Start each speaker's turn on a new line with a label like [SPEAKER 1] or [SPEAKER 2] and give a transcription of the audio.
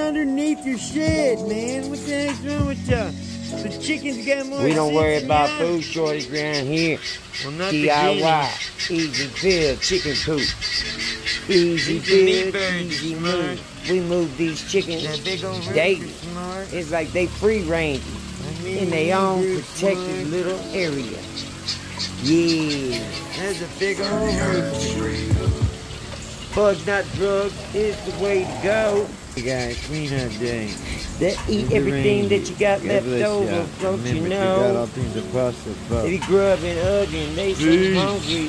[SPEAKER 1] underneath your shed, man. What the heck's wrong with y'all? The chickens got more.
[SPEAKER 2] We don't worry about
[SPEAKER 1] y'all.
[SPEAKER 2] food shortage around here.
[SPEAKER 1] Well, not
[SPEAKER 2] DIY, easy fill, chicken coop. Easy fill, easy move. We move these chickens daily. It's like they free range in their own protected little area. Yeah.
[SPEAKER 1] There's a big old rooster.
[SPEAKER 2] Bug not drugs is the way to go.
[SPEAKER 1] You guys, clean up day.
[SPEAKER 2] They eat everything that you got left over, don't you know?
[SPEAKER 1] Got all things across the boat.
[SPEAKER 2] They be grubbing, hugging, they so hungry.